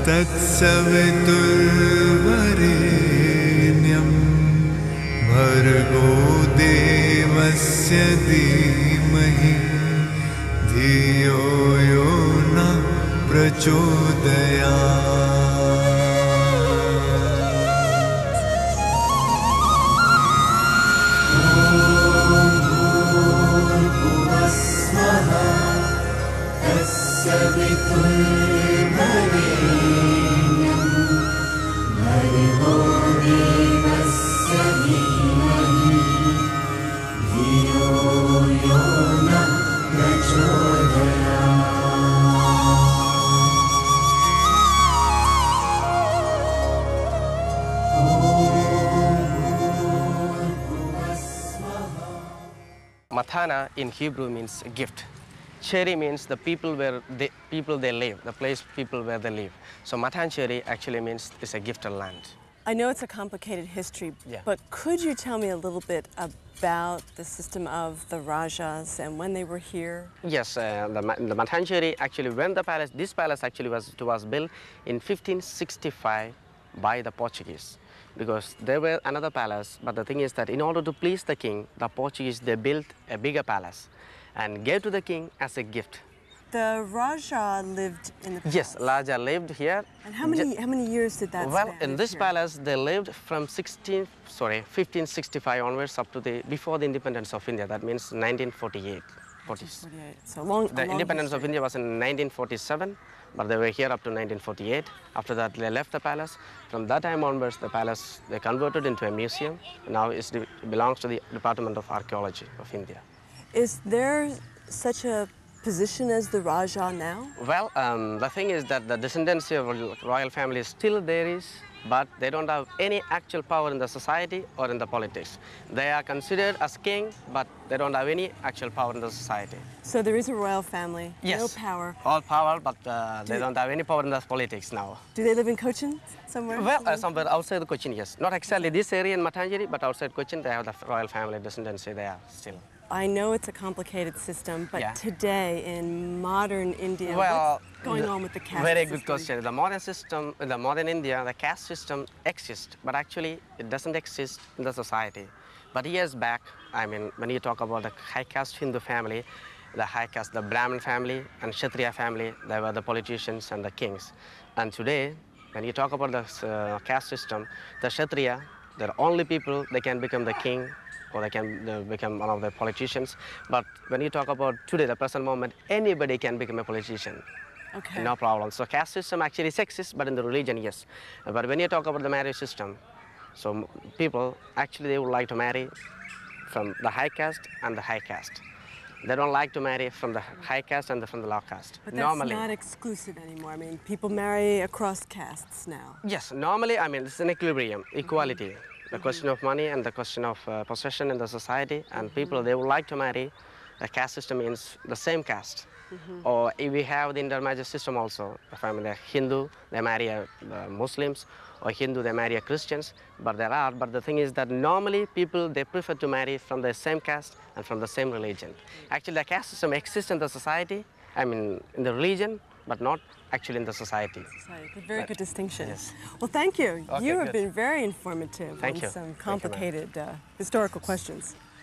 तत्सवितुर्वरेण्यं भर्गो देवस्य धीमहि धियो यो न प्रचोदयात्। Matana in Hebrew means gift. Cheri means the people where they live, the place people where they live. So Matan Cheri actually means it's a gifted land. I know it's a complicated history, Yeah. but could you tell me a little bit about the system of the Rajas and when they were here? Yes, the Matan Cheri actually, when this palace actually was built in 1565 by the Portuguese, because there were another palace, but the thing is that in order to please the king, the Portuguese, they built a bigger palace and gave to the king as a gift. The Raja lived in the palace? Yes, Raja lived here. And how many years did that Well, span in this here? palace, they lived from 1565 onwards up to before the independence of India. That means 1948. 48. So long. The independence of India was in 1947, but they were here up to 1948. After that, they left the palace. From that time onwards, the palace, they converted into a museum. Now it belongs to the Department of Archaeology of India. Is there such a position as the Raja now? Well, the thing is that the descendancy of royal family still there is, but they don't have any actual power in the society or in the politics. They are considered as king, but they don't have any actual power in the society. So there is a royal family, Yes. no power. All power, but they don't have any power in the politics now. Do they live in Cochin somewhere? Well, somewhere outside the Cochin, yes. Not exactly this area in Matanjeri, but outside Cochin, they have the royal family descendancy there still. I know it's a complicated system, but Yeah. today in modern India, Well, what's going on with the caste very system? good question. The modern system, in the modern India, the caste system exists, but actually it doesn't exist in the society. But years back, I mean, when you talk about the high caste Hindu family, the high caste, the Brahmin family and Kshatriya family, they were the politicians and the kings. And today, when you talk about the caste system, the Kshatriya, they're only people, they can become the king, or they can become one of the politicians. But when you talk about today, the present moment, anybody can become a politician. Okay. No problem. So caste system actually exists, but in the religion, yes. But when you talk about the marriage system, so people, actually they would like to marry from the high caste and the high caste. They don't like to marry from the high caste and from the low caste. But that's normally. not exclusive anymore. I mean, people marry across castes now. Yes, normally, I mean, it's an equilibrium, equality. The question of money and the question of possession in the society, and people, they would like to marry. The caste system means the same caste. Or if we have the intermarriage system also, the family Hindu, they marry Muslims, or Hindu, they marry Christians. But the thing is that normally people, they prefer to marry from the same caste and from the same religion. Actually, the caste system exists in the society, I mean, in the religion, but not actually in the society. Very good distinction. Yes. Well, thank you. Okay, You have good. been very informative Thank on you. some Thank you, ma'am. complicated historical questions.